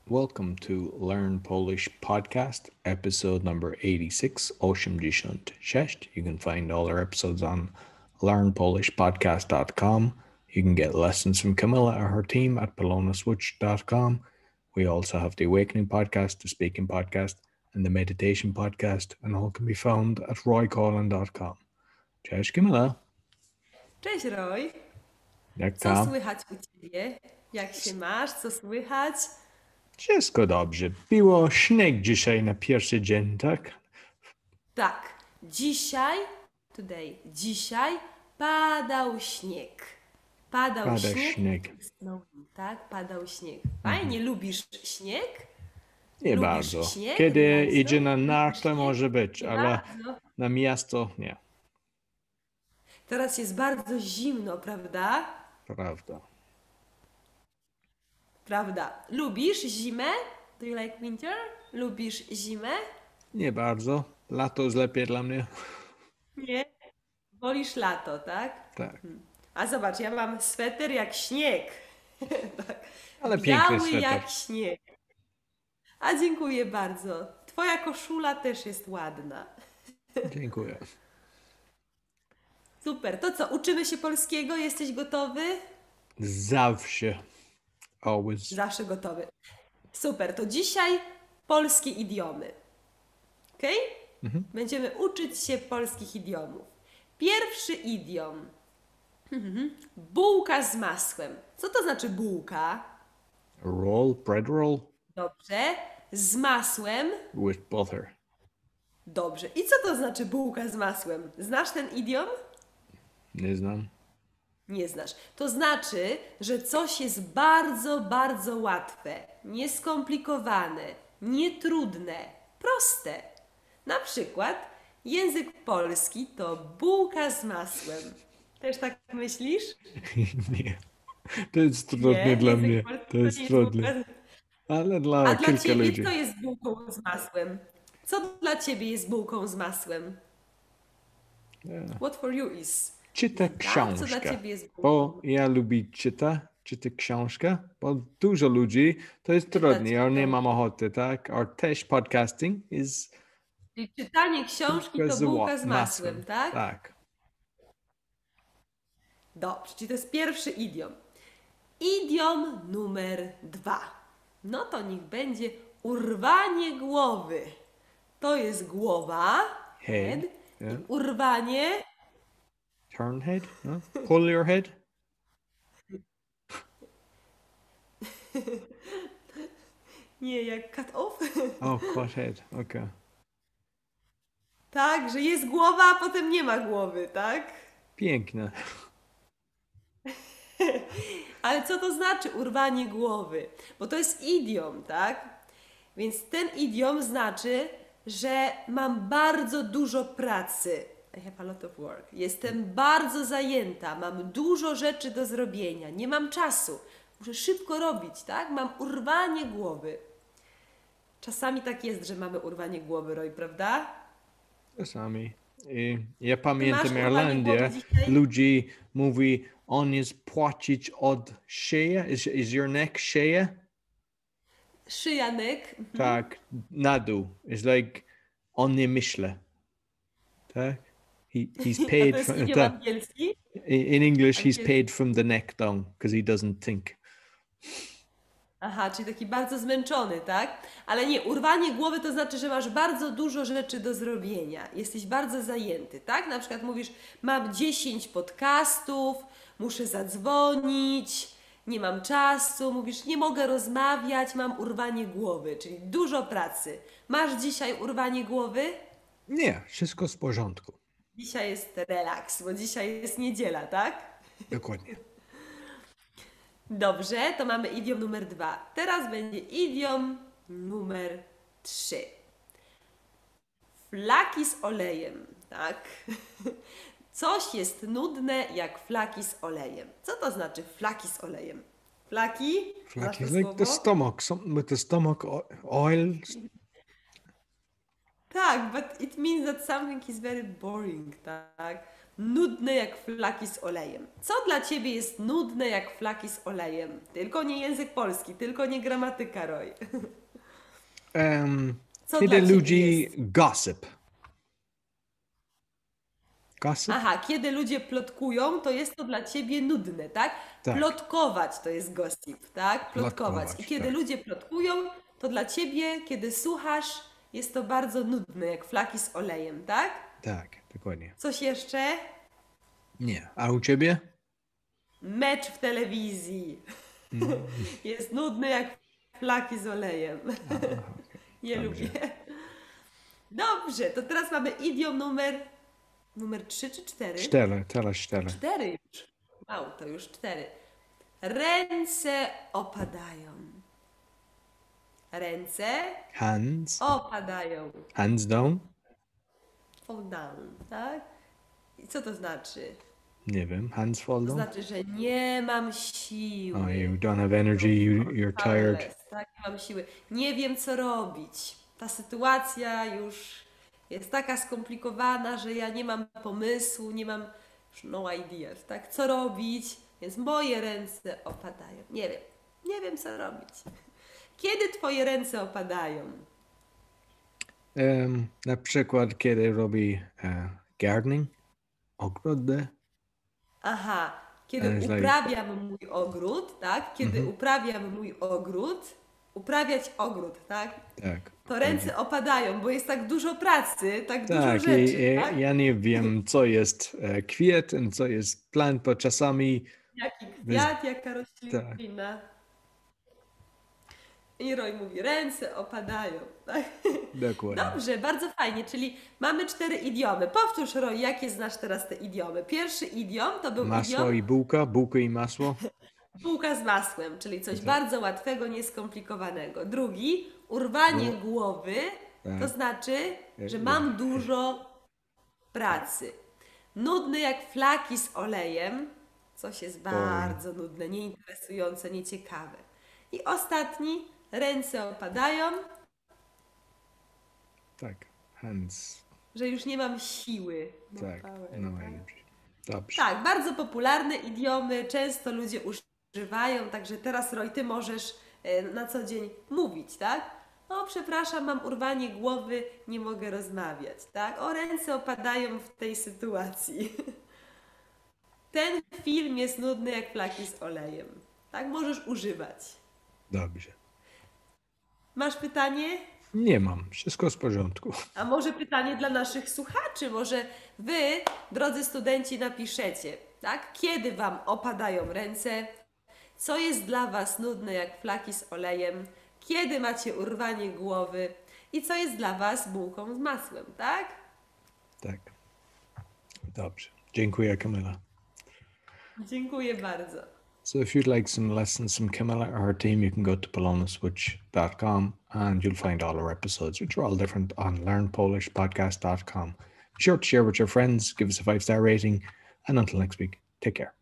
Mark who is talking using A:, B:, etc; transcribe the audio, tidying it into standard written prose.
A: Welcome to Learn Polish Podcast, episode number 86, 86. You can find all our episodes on learnpolishpodcast.com. You can get lessons from Camilla or her team at polonaswitch.com. We also have the Awakening Podcast, the Speaking Podcast, and the Meditation Podcast, and all can be found at roycollin.com. Cześć Camilla.
B: Cześć Roy.
A: Jak
B: Co
A: tam?
B: słychać u Ciebie? Jak się masz? Co słychać?
A: Wszystko dobrze. Było śnieg dzisiaj na pierwszy dzień, tak?
B: Tak, dzisiaj padał śnieg. Padał śnieg. Tak, padał śnieg. Fajnie, lubisz śnieg?
A: Nie
B: Lubisz
A: bardzo.
B: śnieg?
A: Kiedy
B: Bardzo?
A: idzie na nartę może być,
B: Nie
A: ale
B: bardzo.
A: na miasto nie.
B: Teraz jest bardzo zimno, prawda?
A: Prawda.
B: Prawda. Lubisz zimę? Do you like winter? Lubisz zimę?
A: Nie bardzo. Lato jest lepiej dla mnie.
B: Nie. Wolisz lato, tak?
A: Tak.
B: A zobacz, ja mam sweter jak śnieg. Tak.
A: Ale piękny
B: Biały
A: sweter.
B: jak śnieg. A dziękuję bardzo. Twoja koszula też jest ładna.
A: Dziękuję.
B: Super. To co, uczymy się polskiego? Jesteś gotowy?
A: Zawsze. Always.
B: Zawsze gotowy. Super. To dzisiaj polskie idiomy. Okej? Będziemy uczyć się polskich idiomów. Pierwszy idiom. Bułka z masłem. Co to znaczy bułka?
A: Roll, bread roll
B: Dobrze. Z masłem.
A: with butter.
B: Dobrze. I co to znaczy bułka z masłem? Znasz ten idiom?
A: Nie znam.
B: Nie znasz. To znaczy, że coś jest bardzo, bardzo łatwe, nieskomplikowane, nietrudne, proste. Na przykład język polski to bułka z masłem. Też tak myślisz?
A: Nie. To jest trudne dla
B: język
A: mnie.
B: polski
A: To jest
B: nie
A: trudne.
B: bułka
A: Ale
B: A
A: dla
B: dla
A: kilka
B: ciebie
A: ludzi.
B: co jest bułką z masłem? Co dla ciebie jest bułką z masłem? What for you is?
A: Czyta
B: Tak? Co dla
A: książkę.
B: ciebie jest bułką?
A: Bo ja lubię czytać książkę, bo dużo ludzi to jest trudne, ja nie
B: książkę.
A: mam ochoty, tak? A też podcasting is
B: Czyli czytanie książki to bułka z masłem, tak?
A: Tak.
B: Dobrze, czyli to jest pierwszy idiom. Idiom numer 2. No to niech będzie urwanie głowy. To jest głowa, head.
A: Yeah.
B: I urwanie,
A: Turn head, no? Pull your head.
B: nie jak cut off.
A: Oh, cut head, okay.
B: Tak, że jest głowa, a potem nie ma głowy, tak?
A: Piękne.
B: Ale co to znaczy urwanie głowy? Bo to jest idiom, tak? Więc ten idiom znaczy, że mam bardzo dużo pracy. I have a lot of work. Jestem bardzo zajęta, mam dużo rzeczy do zrobienia, nie mam czasu. Muszę szybko robić, tak? Mam urwanie głowy. Czasami tak jest, że mamy urwanie głowy, Roy, prawda?
A: Czasami. Ja pamiętam
B: urwanie
A: Irlandię,
B: głowy dzisiaj?
A: ludzi mówi, on jest płacić od szyja. Is your neck szyja?
B: Szyjanek.
A: Tak, na dół. It's like, on nie myśli. Tak? He's
B: A
A: paid
B: to jest
A: from,
B: idiom
A: tak.
B: angielski?
A: In English, he's
B: Angielski.
A: paid from the neck down because he doesn't think.
B: Aha, czyli taki bardzo zmęczony, tak? Ale nie, urwanie głowy to znaczy, że masz bardzo dużo rzeczy do zrobienia. Jesteś bardzo zajęty, tak? Na przykład mówisz, mam 10 podcastów, muszę zadzwonić, nie mam czasu, mówisz, nie mogę rozmawiać, mam urwanie głowy, czyli dużo pracy. Masz dzisiaj urwanie głowy?
A: Nie, wszystko w porządku.
B: Dzisiaj jest relaks, bo dzisiaj jest niedziela, tak?
A: Dokładnie.
B: Dobrze, to mamy idiom numer 2. Teraz będzie idiom numer 3. Flaki z olejem, tak? Coś jest nudne jak flaki z olejem. Co to znaczy flaki z olejem? Flaki? Znasz
A: Like,
B: to
A: it's like the
B: słowo?
A: stomach, something with the stomach oil.
B: Tak, but it means that something is very boring, tak? nudne jak flaki z olejem. Co dla ciebie jest nudne jak flaki z olejem? Tylko nie język polski, tylko nie gramatyka, Roy. Co
A: Kiedy
B: dla ciebie
A: ludzie
B: jest?
A: gossip. Gossip?
B: Aha, kiedy ludzie plotkują, to jest to dla ciebie nudne, tak?
A: Tak.
B: Plotkować to jest gossip, tak? Plotkować. I
A: Plotkować,
B: kiedy
A: tak.
B: ludzie plotkują, to dla ciebie, kiedy słuchasz, jest to bardzo nudne, jak flaki z olejem, tak?
A: Tak, dokładnie.
B: Coś jeszcze?
A: Nie. A u ciebie?
B: Mecz w telewizji. Jest nudny jak flaki z olejem. Nie
A: Dobrze.
B: lubię. Dobrze, to teraz mamy idiom numer 3 czy 4?
A: Teraz 4.
B: 4 już. Wow, to już 4. Ręce opadają. Ręce
A: Hands.
B: opadają.
A: Hands down?
B: Fall down, tak? I co to znaczy?
A: Nie wiem. Hands fall
B: To
A: down?
B: znaczy, że nie mam siły.
A: Oh, you don't have energy, you're tired.
B: Powerless, tak? Nie mam siły. Nie wiem, co robić. Ta sytuacja już jest taka skomplikowana, że ja nie mam pomysłu, nie mam już no ideas, tak? Co robić? Więc moje ręce opadają. Nie wiem, co robić. Kiedy twoje ręce opadają?
A: Na przykład, kiedy robi gardening, ogrodę.
B: Aha, kiedy
A: And it's like-
B: uprawiam mój ogród, tak? Kiedy uprawiam mój ogród, uprawiać ogród, tak?
A: Tak.
B: To ręce opadają, bo jest tak dużo pracy, tak dużo
A: Tak,
B: rzeczy, tak?
A: ja nie wiem, co jest kwiat i co jest plant, bo czasami
B: Jaki kwiat, jaka roślina.
A: Tak.
B: I Roy mówi, ręce opadają, tak?
A: dokładnie.
B: Dobrze, bardzo fajnie, czyli mamy 4 idiomy. Powtórz, Roy, jakie znasz teraz te idiomy? Pierwszy idiom to był
A: Masło
B: idiom
A: i bułka i masło.
B: bułka z masłem, czyli coś bardzo łatwego, nieskomplikowanego. Drugi, urwanie głowy, to znaczy, że mam dużo pracy. Nudny jak flaki z olejem, coś jest bardzo nudne, nieinteresujące, nieciekawe. I ostatni, ręce opadają,
A: Tak, hands.
B: że już nie mam siły.
A: Tak,
B: power,
A: no
B: tak?
A: energy. Dobrze.
B: Tak, bardzo popularne idiomy, często ludzie używają, także teraz, Roy, ty możesz na co dzień mówić, tak? O, przepraszam, mam urwanie głowy, nie mogę rozmawiać, tak? O, ręce opadają w tej sytuacji. Ten film jest nudny jak flaki z olejem. Tak, możesz używać.
A: Dobrze.
B: Masz pytanie?
A: Nie mam, wszystko w porządku.
B: A może pytanie dla naszych słuchaczy? Może wy, drodzy studenci, napiszecie, tak? Kiedy wam opadają ręce? Co jest dla was nudne jak flaki z olejem? Kiedy macie urwanie głowy? I co jest dla was bułką z masłem, tak?
A: Tak. Dobrze. Dziękuję, Camilla.
B: Dziękuję bardzo.
A: So if you'd like some lessons from Camilla or her team, you can go to polonaswitch.com and you'll find all our episodes, which are all different on learnpolishpodcast.com. Be sure to share with your friends, give us a 5-star rating, and until next week, take care.